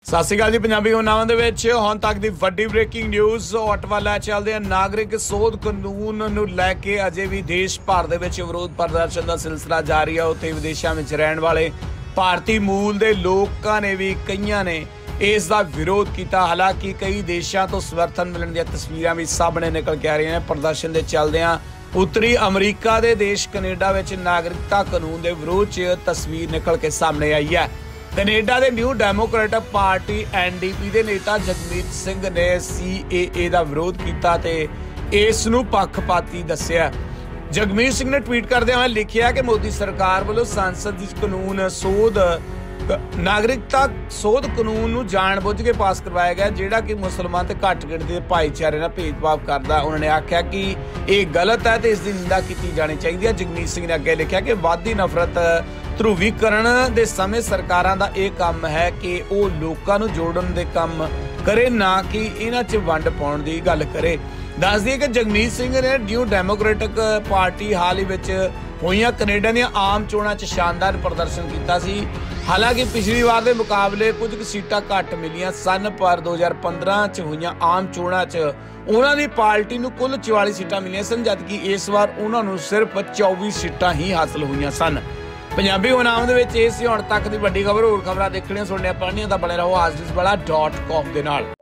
ਸਤਿ ਸ਼੍ਰੀ ਅਕਾਲ ਜੀ। ਪੰਜਾਬੀ ਖਬਰਾਂ ਦੇ ਵਿੱਚ ਹੁਣ ਤੱਕ ਦੀ ਵੱਡੀ ਬ੍ਰੇਕਿੰਗ ਨਿਊਜ਼ ਔਟਵਾਲਾ ਚੱਲਦੇ ਆ। ਨਾਗਰਿਕ ਸੋਧ ਕਾਨੂੰਨ ਨੂੰ ਲੈ ਕੇ ਅਜੇ ਵੀ ਦੇਸ਼ ਭਰ ਦੇ ਵਿੱਚ ਵਿਰੋਧ ਪ੍ਰਦਰਸ਼ਨ ਦਾ ਸਿਲਸਿਲਾ ਜਾਰੀ ਹੈ। ਉੱਥੇ ਵਿਦੇਸ਼ਾਂ ਵਿੱਚ ਰਹਿਣ ਵਾਲੇ ਭਾਰਤੀ ਮੂਲ ਦੇ ਲੋਕਾਂ ਨੇ ਵੀ ਕਈਆਂ ਨੇ ਇਸ ਦਾ ਵਿਰੋਧ ਕੀਤਾ। ਹਾਲਾਂਕਿ ਕਈ ਦੇਸ਼ਾਂ ਤੋਂ ਸਮਰਥਨ ਮਿਲਣ ਦੀਆਂ ਤਸਵੀਰਾਂ ਵੀ ਸਾਹਮਣੇ ਨਿਕਲ ਕੇ ਆ ਰਹੀਆਂ ਨੇ। ਪ੍ਰਦਰਸ਼ਨ ਦੇ ਚੱਲਦਿਆਂ ਉੱਤਰੀ ਅਮਰੀਕਾ ਦੇ ਦੇਸ਼ ਕੈਨੇਡਾ ਵਿੱਚ ਨਾਗਰਿਕਤਾ ਕਾਨੂੰਨ ਦੇ ਵਿਰੋਧ 'ਚ ਤਸਵੀਰ ਨਿਕਲ ਕੇ ਸਾਹਮਣੇ ਆਈ ਹੈ। ਕੈਨੇਡਾ ਦੇ ਨਿਊ ਡੈਮੋਕ੍ਰੈਟਿਕ ਪਾਰਟੀ NDP ਦੇ ਨੇਤਾ ਜਗਮੀਤ ਸਿੰਘ ਨੇ CAA ਦਾ ਵਿਰੋਧ ਕੀਤਾ ਤੇ ਇਸ ਨੂੰ ਪੱਖਪਾਤੀ ਦੱਸਿਆ। ਜਗਮੀਤ ਸਿੰਘ ਨੇ ਟਵੀਟ ਕਰਦਿਆਂ ਹੋਏ ਲਿਖਿਆ ਕਿ ਮੋਦੀ ਸਰਕਾਰ ਵੱਲੋਂ ਸੰਸਦ ਵਿੱਚ ਨਾਗਰਿਕਤਾ ਸੋਧ ਕਾਨੂੰਨ ਨੂੰ ਜਾਣਬੁੱਝ ਕੇ ਪਾਸ ਕਰਵਾਇਆ ਗਿਆ, ਜਿਹੜਾ ਕਿ ਮੁਸਲਮਾਨ ਤੇ ਘੱਟ ਗਿਣਤੀ ਦੇ ਭਾਈਚਾਰੇ ਨਾਲ ਭੇਦਭਾਵ ਕਰਦਾ। ਉਹਨਾਂ ਨੇ ਆਖਿਆ ਕਿ ਇਹ ਗਲਤ ਹੈ ਤੇ ਇਸ ਦੀ ਨਿੰਦਾ ਕੀਤੀ ਜਾਣੀ ਚਾਹੀਦੀ ਹੈ। ਜਗਮੀਤ ਸਿੰਘ ਨੇ ਅੱਗੇ ਲਿਖਿਆ ਕਿ ਵਾਧੀ ਨਫ਼ਰਤ ਧਰੂਵੀਕਰਨ ਦੇ ਸਮੇਂ ਸਰਕਾਰਾਂ ਦਾ ਇਹ ਕੰਮ ਹੈ ਕਿ ਉਹ ਲੋਕਾਂ ਨੂੰ ਜੋੜਨ ਦੇ ਕੰਮ ਕਰੇ, ਨਾ ਕਿ ਇਹਨਾਂ 'ਚ ਵੰਡ ਪਾਉਣ ਦੀ ਗੱਲ ਕਰੇ। ਦੱਸ ਦਈਏ ਕਿ ਜਗਮੀਤ ਸਿੰਘ ਨੇ ਨਿਊ ਡੈਮੋਕ੍ਰੈਟਿਕ ਪਾਰਟੀ ਹਾਲ ਹੀ ਵਿੱਚ ਹੋਈਆਂ ਕੈਨੇਡਾ ਦੀਆਂ ਆਮ ਚੋਣਾਂ 'ਚ ਸ਼ਾਨਦਾਰ ਪ੍ਰਦਰਸ਼ਨ ਕੀਤਾ ਸੀ। ਹਾਲਾਂਕਿ ਪਿਛਲੀ ਵਾਰ ਦੇ ਮੁਕਾਬਲੇ ਕੁਝ ਕੁ ਸੀਟਾਂ ਘੱਟ ਮਿਲੀਆਂ ਸਨ, ਪਰ 2015 'ਚ ਹੋਈਆਂ ਆਮ ਚੋਣਾਂ 'ਚ ਉਹਨਾਂ ਦੀ ਪਾਰਟੀ ਨੂੰ ਕੁੱਲ 44 ਸੀਟਾਂ ਮਿਲੀਆਂ ਸਨ, ਜਦਕਿ ਇਸ ਵਾਰ ਉਹਨਾਂ ਨੂੰ ਸਿਰਫ 24 ਸੀਟਾਂ ਹੀ ਹਾਸਲ ਹੋਈਆਂ ਸਨ। ਪੰਜਾਬੀ ਖਬਰਾਂ ਦੇ ਵਿੱਚ ਇਹ ਸੀ ਹੁਣ ਤੱਕ ਦੀ ਵੱਡੀ ਖਬਰ। ਹੋਰ ਖਬਰਾਂ ਦੇਖਣੀਆਂ ਸੁਣਨੀਆਂ ਪੜ੍ਹਨੀਆਂ ਤਾਂ ਬਣੇ ਰਹੋ AsDisBala.com ਦੇ ਨਾਲ।